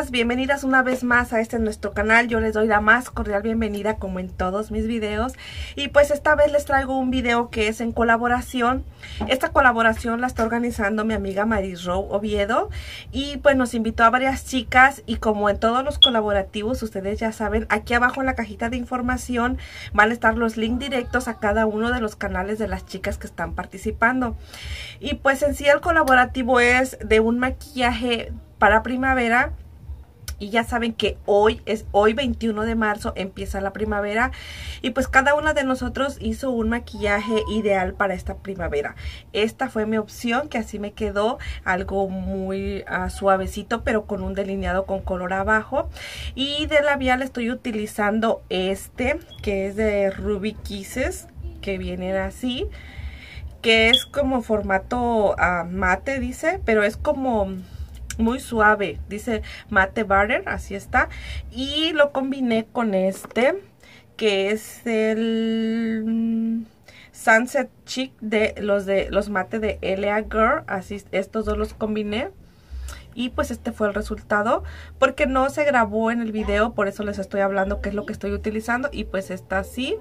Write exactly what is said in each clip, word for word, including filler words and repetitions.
chicas, bienvenidas una vez más a este nuestro canal. Yo les doy la más cordial bienvenida como en todos mis videos. Y pues esta vez les traigo un video que es en colaboración. Esta colaboración la está organizando mi amiga Marisrow Oviedo. Y pues nos invitó a varias chicas y como en todos los colaborativos, ustedes ya saben, aquí abajo en la cajita de información van a estar los links directos a cada uno de los canales de las chicas que están participando. Y pues en sí el colaborativo es de un maquillaje para primavera. Y ya saben que hoy es hoy veintiuno de marzo, empieza la primavera. Y pues cada una de nosotros hizo un maquillaje ideal para esta primavera. Esta fue mi opción, que así me quedó algo muy uh, suavecito, pero con un delineado con color abajo. Y de labial estoy utilizando este, que es de Ruby Kisses, que vienen así, que es como formato uh, mate, dice, pero es como muy suave, dice Matte Butter, así está. Y lo combiné con este, que es el Sunset Chic de los de los mate de L A Girl. Así, estos dos los combiné. Y pues este fue el resultado, porque no se grabó en el video, por eso les estoy hablando qué es lo que estoy utilizando. Y pues está así.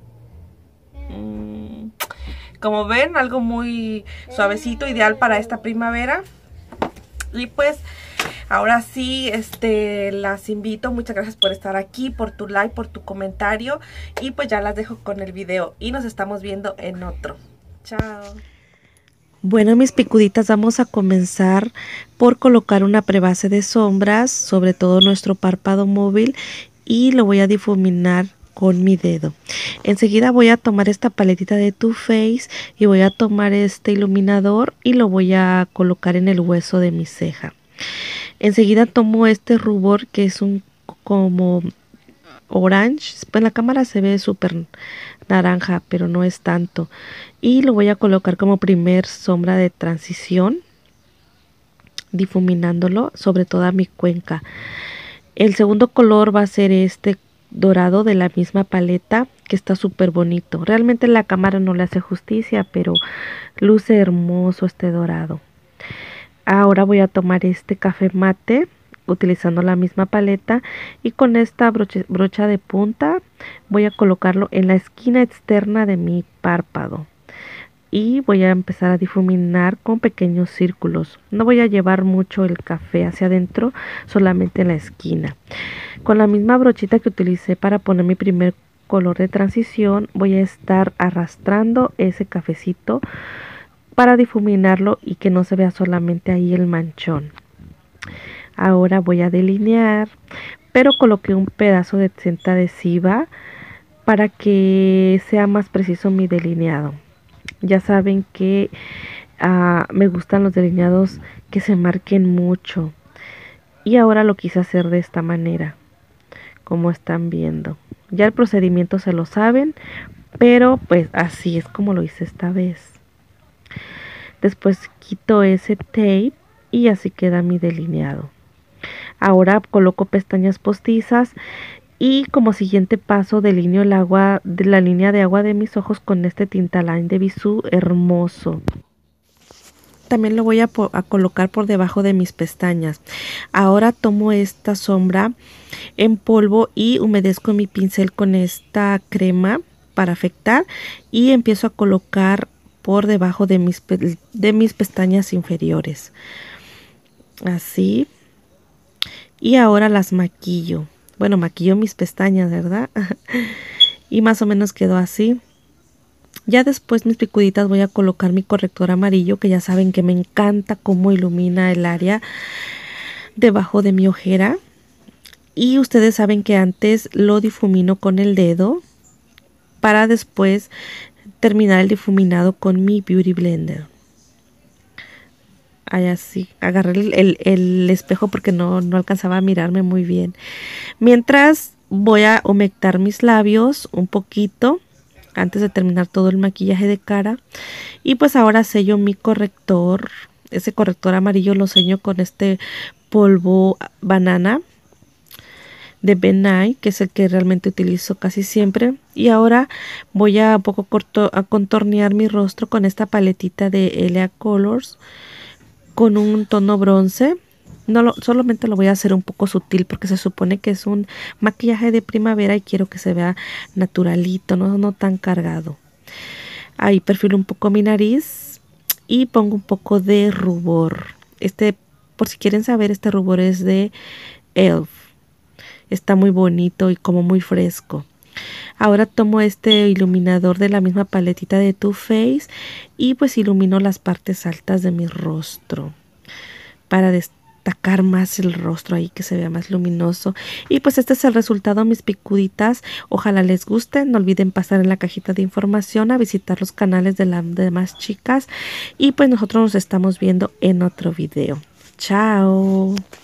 Mm, como ven, algo muy suavecito, ideal para esta primavera. Y pues ahora sí, este, las invito. Muchas gracias por estar aquí, por tu like, por tu comentario. Y pues ya las dejo con el video y nos estamos viendo en otro. Chao. Bueno, mis picuditas, vamos a comenzar por colocar una prebase de sombras sobre todo nuestro párpado móvil y lo voy a difuminar con mi dedo. Enseguida voy a tomar esta paletita de Too Faced y voy a tomar este iluminador y lo voy a colocar en el hueso de mi ceja. Enseguida tomo este rubor que es un como orange, pues en la cámara se ve súper naranja, pero no es tanto, y lo voy a colocar como primer sombra de transición, difuminándolo sobre toda mi cuenca. El segundo color va a ser este dorado de la misma paleta, que está súper bonito. Realmente la cámara no le hace justicia, pero luce hermoso este dorado. Ahora voy a tomar este café mate utilizando la misma paleta y con esta broche, brocha de punta voy a colocarlo en la esquina externa de mi párpado y voy a empezar a difuminar con pequeños círculos. No voy a llevar mucho el café hacia adentro, solamente en la esquina. Con la misma brochita que utilicé para poner mi primer color de transición, voy a estar arrastrando ese cafecito para difuminarlo y que no se vea solamente ahí el manchón. Ahora voy a delinear, pero coloqué un pedazo de cinta adhesiva para que sea más preciso mi delineado. Ya saben que uh, me gustan los delineados que se marquen mucho. Y ahora lo quise hacer de esta manera, como están viendo. Ya el procedimiento se lo saben, pero pues así es como lo hice esta vez. Después quito ese tape y así queda mi delineado. Ahora coloco pestañas postizas y como siguiente paso delineo el agua de la línea de agua de mis ojos con este Tintaline de Bisú hermoso. También lo voy a, a colocar por debajo de mis pestañas. Ahora tomo esta sombra en polvo y humedezco mi pincel con esta crema para afectar y empiezo a colocar por debajo de mis, de mis pestañas inferiores. Así. Y ahora las maquillo. Bueno, maquillo mis pestañas, ¿verdad? Y más o menos quedó así. Ya después, mis picuditas, voy a colocar mi corrector amarillo, que ya saben que me encanta cómo ilumina el área debajo de mi ojera. Y ustedes saben que antes lo difumino con el dedo para después terminar el difuminado con mi Beauty Blender. Ahí así, agarré el, el, el espejo porque no, no alcanzaba a mirarme muy bien. Mientras voy a humectar mis labios un poquito antes de terminar todo el maquillaje de cara. Y pues ahora sello mi corrector. Ese corrector amarillo lo sello con este polvo banana de Ben Nye, que es el que realmente utilizo casi siempre. Y ahora voy a un poco corto, a contornear mi rostro con esta paletita de L A Colors con un tono bronce No lo, solamente lo voy a hacer un poco sutil porque se supone que es un maquillaje de primavera y quiero que se vea naturalito, no, no tan cargado. Ahí perfilo un poco mi nariz y pongo un poco de rubor. Este, por si quieren saber, este rubor es de e l f. Está muy bonito y como muy fresco. Ahora tomo este iluminador de la misma paletita de Too Faced y pues ilumino las partes altas de mi rostro para destacar más el rostro ahí, que se vea más luminoso. Y pues este es el resultado, mis picuditas. Ojalá les guste. No olviden pasar en la cajita de información a visitar los canales de las demás chicas. Y pues nosotros nos estamos viendo en otro video. Chao.